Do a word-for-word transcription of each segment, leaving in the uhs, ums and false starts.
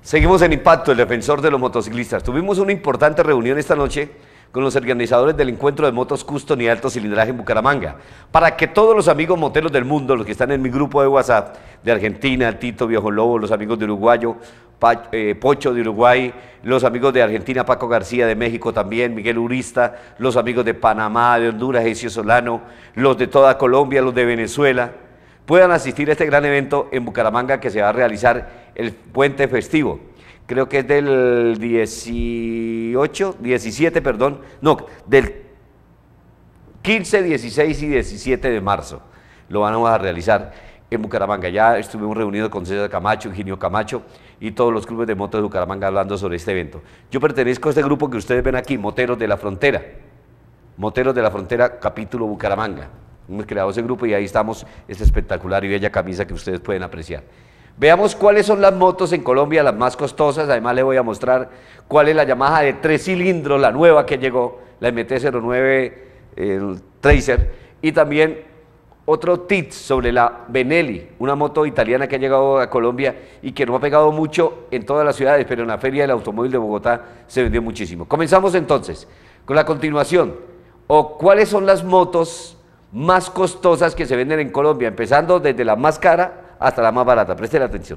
Seguimos en Impacto, el defensor de los motociclistas. Tuvimos una importante reunión esta noche con los organizadores del encuentro de motos custom y alto cilindraje en Bucaramanga, para que todos los amigos moteros del mundo, los que están en mi grupo de WhatsApp, de Argentina, Tito, Viejo Lobo, los amigos de Uruguayo, Pa, eh, Pocho de Uruguay, los amigos de Argentina, Paco García de México también, Miguel Urista, los amigos de Panamá, de Honduras, Ezio Solano, los de toda Colombia, los de Venezuela, puedan asistir a este gran evento en Bucaramanga que se va a realizar el puente festivo. Creo que es del dieciocho, diecisiete, perdón, no, del quince, dieciséis y diecisiete de marzo. Lo vamos a realizar en Bucaramanga. Ya estuvimos reunidos con César Camacho, Eugenio Camacho y todos los clubes de motos de Bucaramanga hablando sobre este evento. Yo pertenezco a este grupo que ustedes ven aquí, Moteros de la Frontera. Moteros de la Frontera, capítulo Bucaramanga. Hemos creado ese grupo y ahí estamos, esta espectacular y bella camisa que ustedes pueden apreciar. Veamos cuáles son las motos en Colombia, las más costosas. Además les voy a mostrar cuál es la Yamaha de tres cilindros, la nueva que llegó, la M T cero nueve, el Tracer, y también otro tip sobre la Benelli, una moto italiana que ha llegado a Colombia y que no ha pegado mucho en todas las ciudades, pero en la Feria del Automóvil de Bogotá se vendió muchísimo. Comenzamos entonces con la continuación, o cuáles son las motos más costosas que se venden en Colombia, empezando desde la más cara hasta la más barata. Presten atención.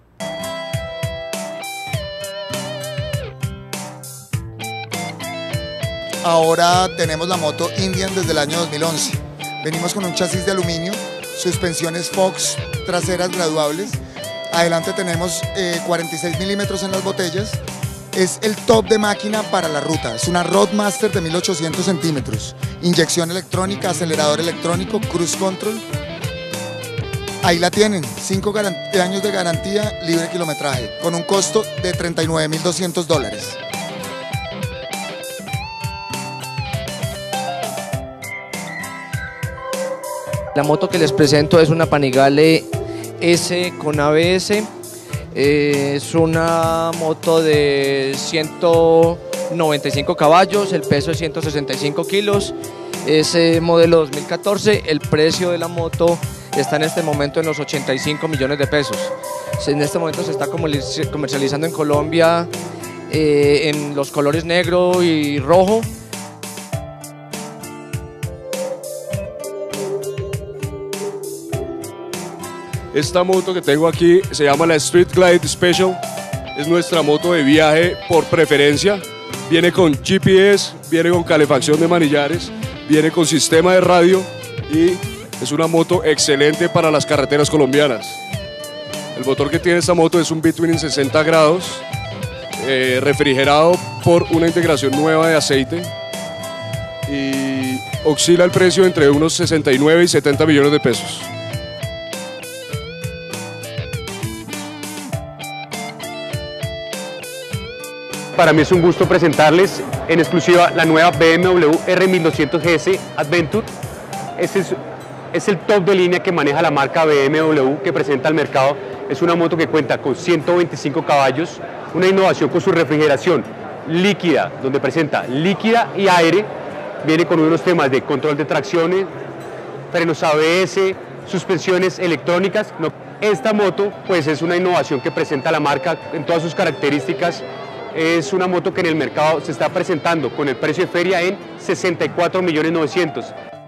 Ahora tenemos la moto Indian desde el año dos mil once. Venimos con un chasis de aluminio, suspensiones Fox traseras graduables. Adelante tenemos eh, cuarenta y seis milímetros en las botellas. Es el top de máquina para la ruta. Es una Roadmaster de mil ochocientos centímetros. Inyección electrónica, acelerador electrónico, cruise control. Ahí la tienen, cinco años de garantía, libre kilometraje, con un costo de treinta y nueve mil doscientos dólares. La moto que les presento es una Panigale S con A B S. Eh, es una moto de ciento noventa y cinco caballos, el peso es ciento sesenta y cinco kilos. Es eh, modelo dos mil catorce, el precio de la moto está en este momento en los ochenta y cinco millones de pesos. En este momento se está comercializando en Colombia eh, en los colores negro y rojo. Esta moto que tengo aquí se llama la Street Glide Special, es nuestra moto de viaje por preferencia, viene con G P S, viene con calefacción de manillares, viene con sistema de radio y es una moto excelente para las carreteras colombianas. El motor que tiene esta moto es un Between en sesenta grados, eh, refrigerado por una integración nueva de aceite y oscila el precio entre unos sesenta y nueve y setenta millones de pesos. Para mí es un gusto presentarles en exclusiva la nueva B M W R mil doscientos G S Adventure. Este es, es el top de línea que maneja la marca B M W que presenta al mercado. Es una moto que cuenta con ciento veinticinco caballos, una innovación con su refrigeración líquida, donde presenta líquida y aire. Viene con unos temas de control de tracciones, frenos A B S, suspensiones electrónicas. No, esta moto pues es una innovación que presenta la marca en todas sus características. Es una moto que en el mercado se está presentando con el precio de feria en sesenta y cuatro millones novecientos.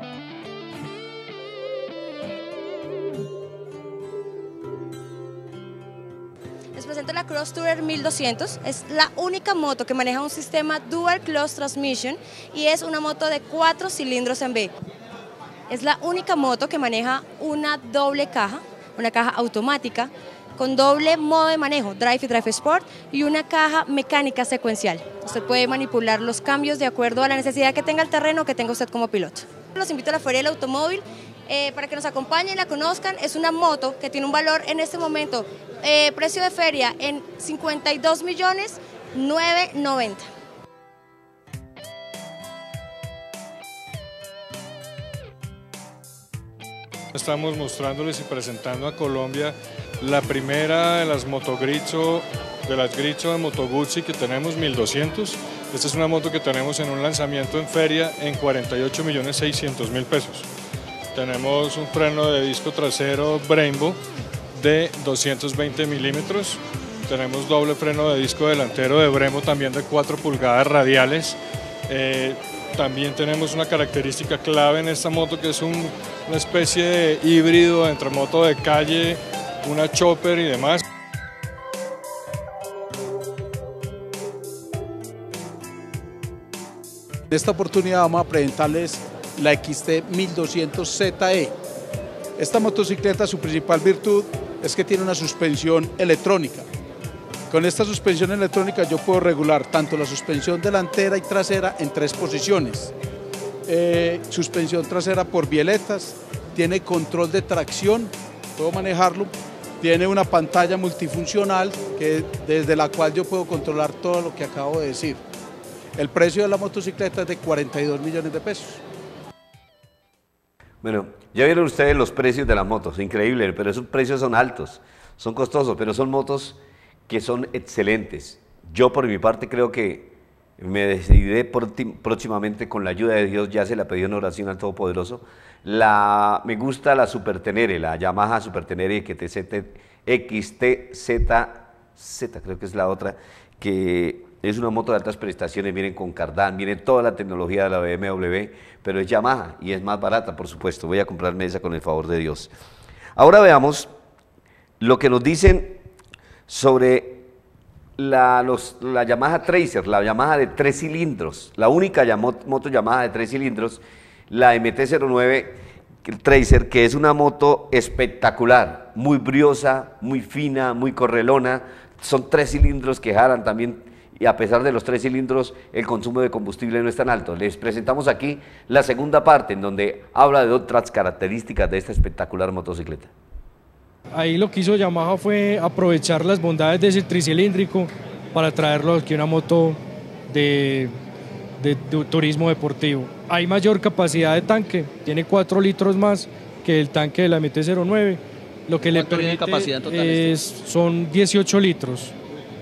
Les presento la Cross Tourer mil doscientos, es la única moto que maneja un sistema Dual Clutch Transmission y es una moto de cuatro cilindros en B. Es la única moto que maneja una doble caja, una caja automática, con doble modo de manejo, Drive y Drive Sport, y una caja mecánica secuencial. Usted puede manipular los cambios de acuerdo a la necesidad que tenga el terreno o que tenga usted como piloto. Los invito a la Feria del Automóvil eh, para que nos acompañen y la conozcan. Es una moto que tiene un valor en este momento, eh, precio de feria en cincuenta y dos millones novecientos noventa. Estamos mostrándoles y presentando a Colombia la primera de las motogricho, de las gricho de Moto Guzzi que tenemos, mil doscientos. Esta es una moto que tenemos en un lanzamiento en feria en cuarenta y ocho millones seiscientos mil pesos. Tenemos un freno de disco trasero Brembo de doscientos veinte milímetros. tenemos doble freno de disco delantero de Brembo también de cuatro pulgadas radiales. Eh, también tenemos una característica clave en esta moto que es un, una especie de híbrido entre moto de calle, una chopper y demás. En esta oportunidad vamos a presentarles la X T mil doscientos Z E. Esta motocicleta, su principal virtud es que tiene una suspensión electrónica. Con esta suspensión electrónica yo puedo regular tanto la suspensión delantera y trasera en tres posiciones. Eh, suspensión trasera por bieletas, tiene control de tracción, puedo manejarlo, tiene una pantalla multifuncional que, desde la cual yo puedo controlar todo lo que acabo de decir. El precio de la motocicleta es de cuarenta y dos millones de pesos. Bueno, ya vieron ustedes los precios de las motos, increíble, pero esos precios son altos, son costosos, pero son motos que son excelentes. Yo por mi parte creo que me decidiré próximamente, con la ayuda de Dios, ya se la pedí en oración al Todopoderoso. La, me gusta la Super Tenere, la Yamaha Super Tenere X T Z Z, creo que es la otra, que es una moto de altas prestaciones, vienen con cardán, viene toda la tecnología de la B M W, pero es Yamaha y es más barata, por supuesto. Voy a comprarme esa con el favor de Dios. Ahora veamos lo que nos dicen sobre la, los, la Yamaha Tracer, la Yamaha de tres cilindros, la única moto Yamaha de tres cilindros, la M T cero nueve Tracer, que es una moto espectacular, muy briosa, muy fina, muy correlona. Son tres cilindros que jalan también, y a pesar de los tres cilindros, el consumo de combustible no es tan alto. Les presentamos aquí la segunda parte, en donde habla de otras características de esta espectacular motocicleta. Ahí lo que hizo Yamaha fue aprovechar las bondades de ese tricilíndrico para traerlo aquí una moto de, de, de turismo deportivo. Hay mayor capacidad de tanque, tiene cuatro litros más que el tanque de la M T cero nueve. Lo que le permite capacidad total es, son dieciocho litros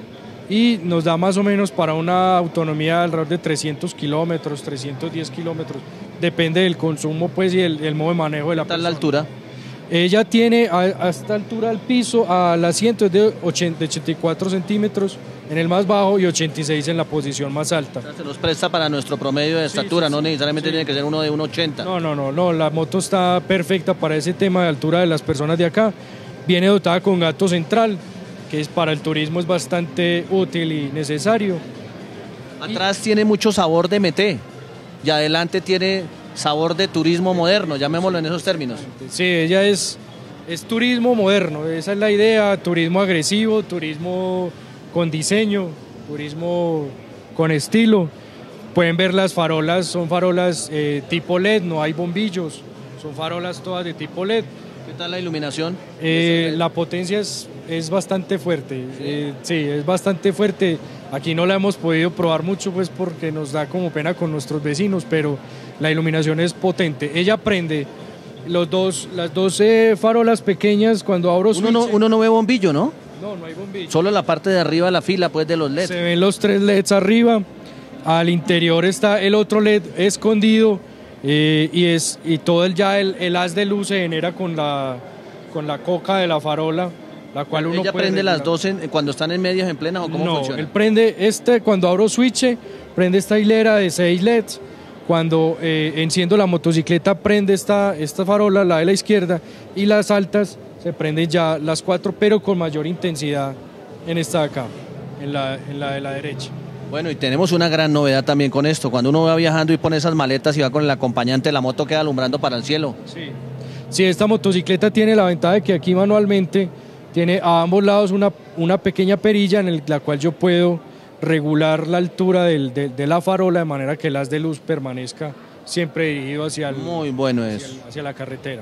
y nos da más o menos para una autonomía alrededor de trescientos kilómetros, trescientos diez kilómetros, depende del consumo pues y el, el modo de manejo de la persona. ¿Qué tal la altura? Ella tiene a, a esta altura del piso, al asiento es de ochenta, ochenta y cuatro centímetros en el más bajo y ochenta y seis en la posición más alta. O sea, se nos presta para nuestro promedio de estatura, sí, sí, no necesariamente sí. Tiene que ser uno de uno ochenta. No, no, no, no, la moto está perfecta para ese tema de altura de las personas de acá. Viene dotada con gato central, que es para el turismo es bastante útil y necesario. Atrás y... tiene mucho sabor de M T y adelante tiene sabor de turismo moderno, llamémoslo en esos términos. Sí, ella es, es turismo moderno, esa es la idea, turismo agresivo, turismo con diseño, turismo con estilo. Pueden ver las farolas, son farolas eh, tipo L E D, no hay bombillos, son farolas todas de tipo L E D. ¿Qué tal la iluminación? Eh, la potencia es, es bastante fuerte, ¿sí? Eh, sí, es bastante fuerte. Aquí no la hemos podido probar mucho pues porque nos da como pena con nuestros vecinos, pero la iluminación es potente. Ella prende los dos, las dos eh, farolas pequeñas cuando abro switch. Uno no, uno no ve bombillo, ¿no? No, no hay bombillo. Solo la parte de arriba de la fila pues de los L E D. Se ven los tres L E Ds arriba, al interior está el otro L E D escondido. Eh, y, es, y todo el, ya el, el haz de luz se genera con la, con la coca de la farola, la cual uno ¿Ella puede prende regular. Las dos en, cuando están en medias, en plenas o cómo no, funciona? Él prende este, cuando abro switch, prende esta hilera de seis L E Ds, cuando eh, enciendo la motocicleta prende esta, esta farola, la de la izquierda, y las altas se prenden ya las cuatro, pero con mayor intensidad en esta de acá, en la, en la de la derecha. Bueno, y tenemos una gran novedad también con esto. Cuando uno va viajando y pone esas maletas y va con el acompañante, la moto queda alumbrando para el cielo. Sí, sí, esta motocicleta tiene la ventaja de que aquí manualmente tiene a ambos lados una, una pequeña perilla en el, la cual yo puedo regular la altura del, de, de la farola de manera que el haz de luz permanezca siempre dirigido hacia, el, Muy bueno hacia, eso. el, hacia la carretera.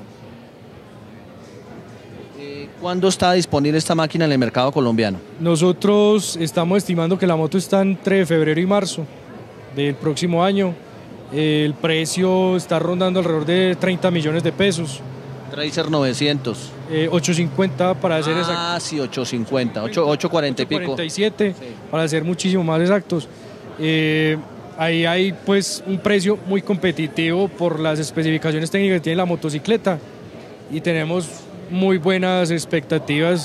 ¿Cuándo está disponible esta máquina en el mercado colombiano? Nosotros estamos estimando que la moto está entre febrero y marzo del próximo año. El precio está rondando alrededor de treinta millones de pesos. Tracer novecientos. Eh, ochocientos cincuenta para ser exactos. Ah, sí, ochocientos cincuenta, ochocientos cuarenta y pico. cuarenta y siete sí. Para ser muchísimo más exactos. Eh, ahí hay pues un precio muy competitivo por las especificaciones técnicas que tiene la motocicleta y tenemos muy buenas expectativas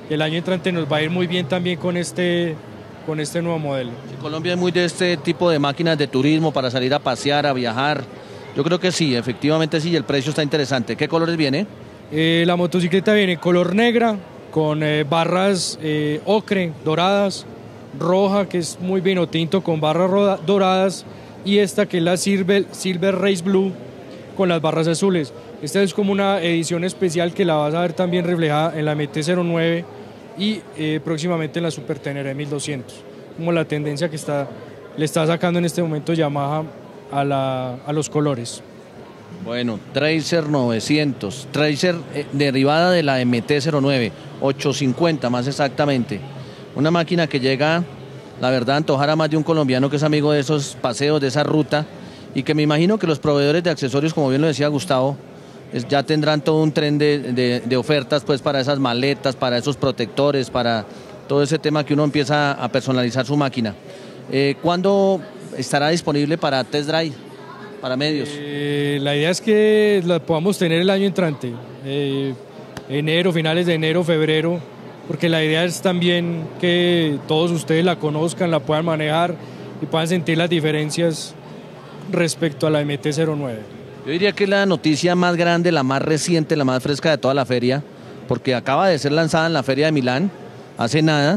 el año entrante nos va a ir muy bien también con este, con este nuevo modelo. Sí, Colombia es muy de este tipo de máquinas de turismo para salir a pasear, a viajar. Yo creo que sí, efectivamente sí, el precio está interesante. ¿Qué colores viene? Eh, la motocicleta viene en color negra, con eh, barras eh, ocre, doradas, roja, que es muy vino tinto, con barras roda, doradas, y esta que es la Silver, Silver Race Blue, con las barras azules. Esta es como una edición especial que la vas a ver también reflejada en la M T cero nueve y eh, próximamente en la Super Tenere mil doscientos, como la tendencia que está, le está sacando en este momento Yamaha a, la, a los colores. Bueno, Tracer novecientos, Tracer eh, derivada de la M T cero nueve, ochocientos cincuenta más exactamente. Una máquina que llega, la verdad, a antojar a más de un colombiano que es amigo de esos paseos, de esa ruta, y que me imagino que los proveedores de accesorios, como bien lo decía Gustavo, es, ya tendrán todo un tren de, de, de ofertas pues para esas maletas, para esos protectores, para todo ese tema que uno empieza a personalizar su máquina. Eh, ¿Cuándo estará disponible para test drive, para medios? Eh, la idea es que la podamos tener el año entrante, eh, enero, finales de enero, febrero, porque la idea es también que todos ustedes la conozcan, la puedan manejar y puedan sentir las diferencias respecto a la M T cero nueve. Yo diría que es la noticia más grande, la más reciente, la más fresca de toda la feria, porque acaba de ser lanzada en la Feria de Milán hace nada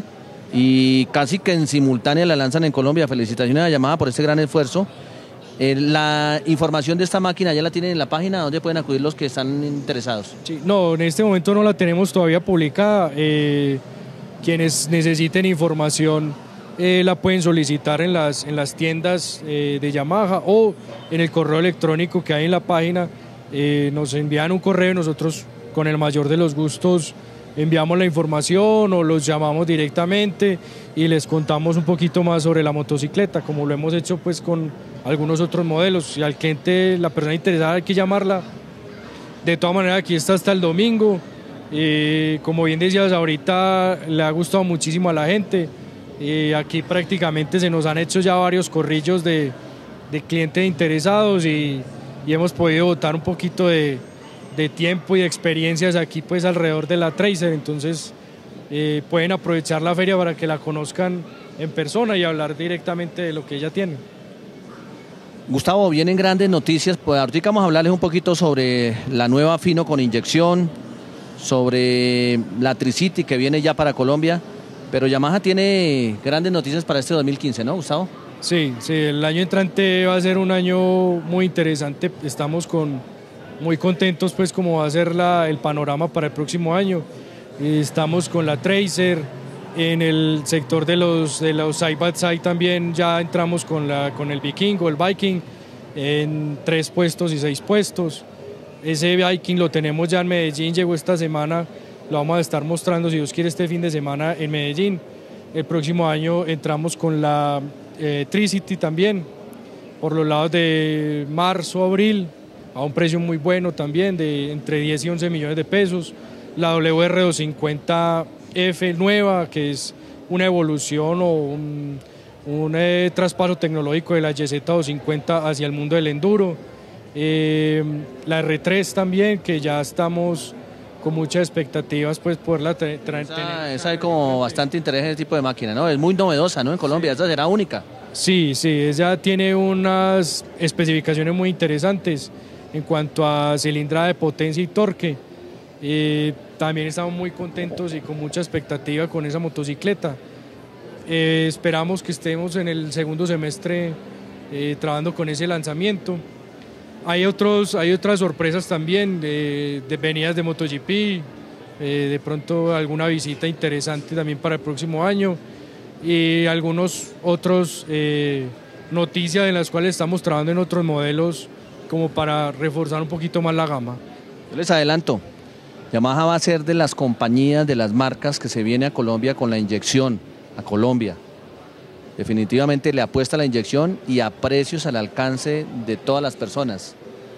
y casi que en simultánea la lanzan en Colombia. Felicitaciones a Yamaha por este gran esfuerzo. Eh, la información de esta máquina ya la tienen en la página donde pueden acudir los que están interesados. Sí, no, en este momento no la tenemos todavía publicada. Eh, quienes necesiten información eh, la pueden solicitar en las, en las tiendas eh, de Yamaha o en el correo electrónico que hay en la página. Eh, nos envían un correo y nosotros con el mayor de los gustos enviamos la información o los llamamos directamente y les contamos un poquito más sobre la motocicleta, como lo hemos hecho pues con algunos otros modelos. Si al cliente, la persona interesada, hay que llamarla. De todas maneras, aquí está hasta el domingo. Eh, como bien decías, ahorita le ha gustado muchísimo a la gente. Eh, aquí prácticamente se nos han hecho ya varios corrillos de, de clientes interesados y, y hemos podido botar un poquito de, de tiempo y de experiencias aquí pues alrededor de la Tracer. Entonces eh, pueden aprovechar la feria para que la conozcan en persona y hablar directamente de lo que ella tiene. Gustavo, vienen grandes noticias, pues ahorita vamos a hablarles un poquito sobre la nueva Fino con inyección, sobre la Tricity que viene ya para Colombia, pero Yamaha tiene grandes noticias para este dos mil quince, ¿no, Gustavo? Sí, sí, el año entrante va a ser un año muy interesante, estamos con, muy contentos pues como va a ser la, el panorama para el próximo año. Estamos con la Tracer, en el sector de los, de los side by side también ya entramos con, la, con el Vikingo, el Viking, en tres puestos y seis puestos. Ese Viking lo tenemos ya en Medellín, llegó esta semana, lo vamos a estar mostrando si Dios quiere este fin de semana en Medellín. El próximo año entramos con la eh, Tricity también, por los lados de marzo, abril, a un precio muy bueno también, de entre diez y once millones de pesos. La W R doscientos cincuenta F nueva, que es una evolución o un, un eh, traspaso tecnológico de la Y Z doscientos cincuenta hacia el mundo del enduro. Eh, la R tres también, que ya estamos con muchas expectativas pues poderla traer. Esa, esa hay como bastante interés en ese tipo de máquina, ¿no? Es muy novedosa, ¿no? En Colombia, sí. Esa será única. Sí, sí, ella tiene unas especificaciones muy interesantes en cuanto a cilindrada de potencia y torque. Eh, también estamos muy contentos y con mucha expectativa con esa motocicleta. Eh, esperamos que estemos en el segundo semestre eh, trabajando con ese lanzamiento. Hay, otros, hay otras sorpresas también, de, de venidas de MotoGP, eh, de pronto alguna visita interesante también para el próximo año y algunos otros eh, noticias en las cuales estamos trabajando en otros modelos como para reforzar un poquito más la gama. Yo les adelanto, Yamaha va a ser de las compañías, de las marcas que se viene a Colombia con la inyección, a Colombia. Definitivamente le apuesta a la inyección y a precios al alcance de todas las personas.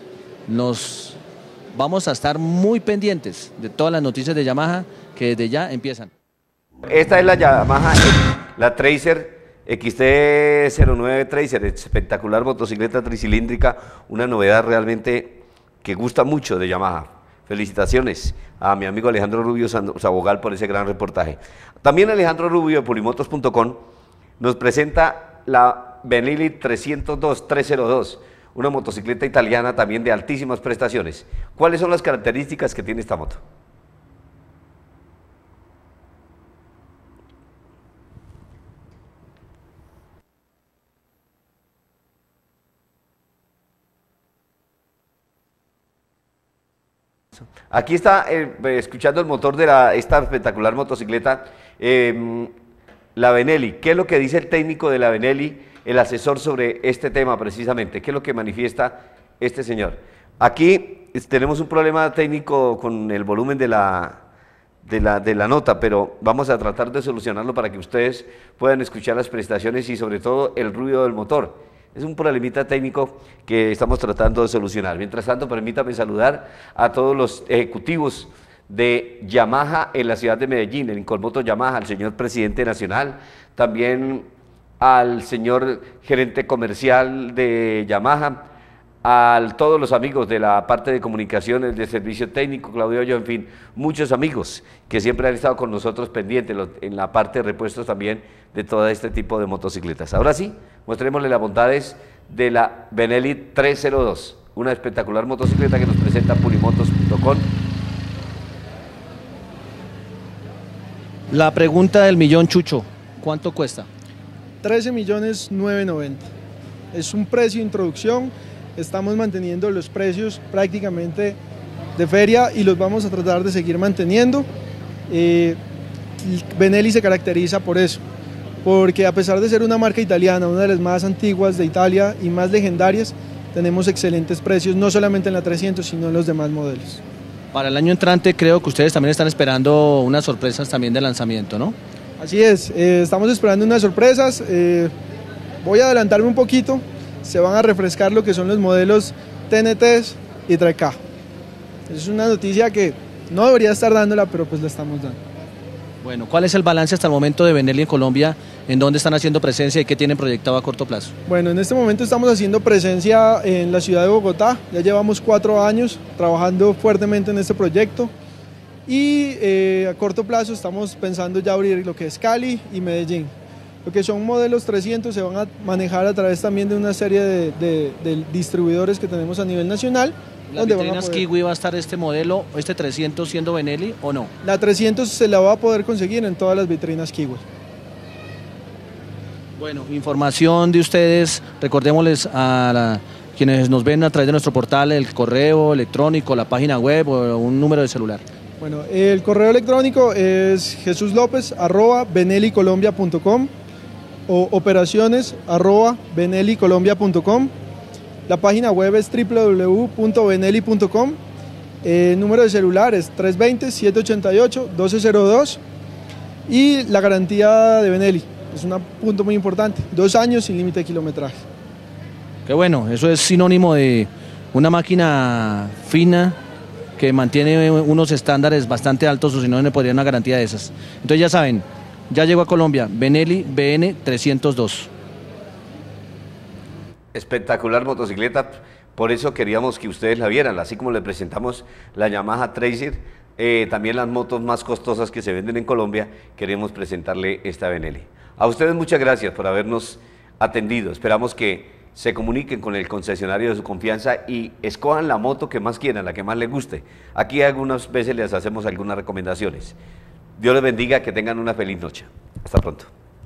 Nos vamos a estar muy pendientes de todas las noticias de Yamaha que desde ya empiezan. Esta es la Yamaha, la Tracer X T cero nueve Tracer, espectacular motocicleta tricilíndrica, una novedad realmente que gusta mucho de Yamaha. Felicitaciones a mi amigo Alejandro Rubio Sabogal por ese gran reportaje. También Alejandro Rubio de Polimotos punto com nos presenta la Benelli trescientos dos, trescientos dos, una motocicleta italiana también de altísimas prestaciones. ¿Cuáles son las características que tiene esta moto? Aquí está eh, escuchando el motor de la, esta espectacular motocicleta, eh, la Benelli. ¿Qué es lo que dice el técnico de la Benelli, el asesor sobre este tema precisamente? ¿Qué es lo que manifiesta este señor? Aquí tenemos un problema técnico con el volumen de la, de la, de la nota, pero vamos a tratar de solucionarlo para que ustedes puedan escuchar las prestaciones y sobre todo el ruido del motor. Es un problemita técnico que estamos tratando de solucionar. Mientras tanto, permítame saludar a todos los ejecutivos de Yamaha en la ciudad de Medellín, el Incolmoto Yamaha, al señor presidente nacional, también al señor gerente comercial de Yamaha, a todos los amigos de la parte de comunicaciones, de servicio técnico, Claudio Yo, en fin, muchos amigos que siempre han estado con nosotros pendientes en la parte de repuestos también de todo este tipo de motocicletas. Ahora sí, mostrémosle las bondades de la Benelli trescientos dos, una espectacular motocicleta que nos presenta Polimotos punto com. La pregunta del millón, Chucho, ¿cuánto cuesta? trece millones novecientos noventa. Es un precio de introducción, estamos manteniendo los precios prácticamente de feria y los vamos a tratar de seguir manteniendo. Eh, Benelli se caracteriza por eso, porque a pesar de ser una marca italiana, una de las más antiguas de Italia y más legendarias, tenemos excelentes precios, no solamente en la trescientos, sino en los demás modelos. Para el año entrante creo que ustedes también están esperando unas sorpresas también de lanzamiento, ¿no? Así es, eh, estamos esperando unas sorpresas, eh, voy a adelantarme un poquito, se van a refrescar lo que son los modelos T N Ts y tres K. Es una noticia que no debería estar dándola, pero pues la estamos dando. Bueno, ¿cuál es el balance hasta el momento de Benelli en Colombia? ¿En dónde están haciendo presencia y qué tienen proyectado a corto plazo? Bueno, en este momento estamos haciendo presencia en la ciudad de Bogotá, ya llevamos cuatro años trabajando fuertemente en este proyecto y eh, a corto plazo estamos pensando ya abrir lo que es Cali y Medellín. Lo que son modelos trescientos se van a manejar a través también de una serie de, de, de distribuidores que tenemos a nivel nacional. ¿Las vitrinas poder... Kiwi va a estar este modelo, este trescientos siendo Benelli o no? La trescientos se la va a poder conseguir en todas las vitrinas Kiwi. Bueno, información de ustedes, recordémosles a la, quienes nos ven a través de nuestro portal, el correo electrónico, la página web o un número de celular. Bueno, el correo electrónico es jesuslopez arroba benelli colombia punto com o operaciones arroba benelli colombia punto com. La página web es doble u doble u doble u punto benelli punto com. El número de celular es tres dos cero, siete ocho ocho, uno dos cero dos. Y la garantía de Benelli es un punto muy importante. Dos años sin límite de kilometraje. Qué bueno, eso es sinónimo de una máquina fina que mantiene unos estándares bastante altos, o si no, no le podría una garantía de esas. Entonces ya saben, ya llegó a Colombia, Benelli B N trescientos dos. Espectacular motocicleta, por eso queríamos que ustedes la vieran, así como le presentamos la Yamaha Tracer, eh, también las motos más costosas que se venden en Colombia, queremos presentarle esta Benelli. A ustedes muchas gracias por habernos atendido, esperamos que se comuniquen con el concesionario de su confianza y escojan la moto que más quieran, la que más les guste. Aquí algunas veces les hacemos algunas recomendaciones. Dios les bendiga, que tengan una feliz noche. Hasta pronto.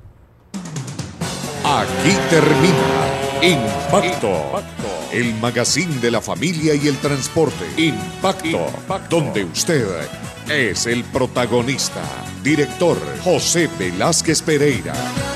Aquí termina Impacto, el magazine de la familia y el transporte. Impacto, Impacto, donde usted es el protagonista. Director José Velázquez Pereira.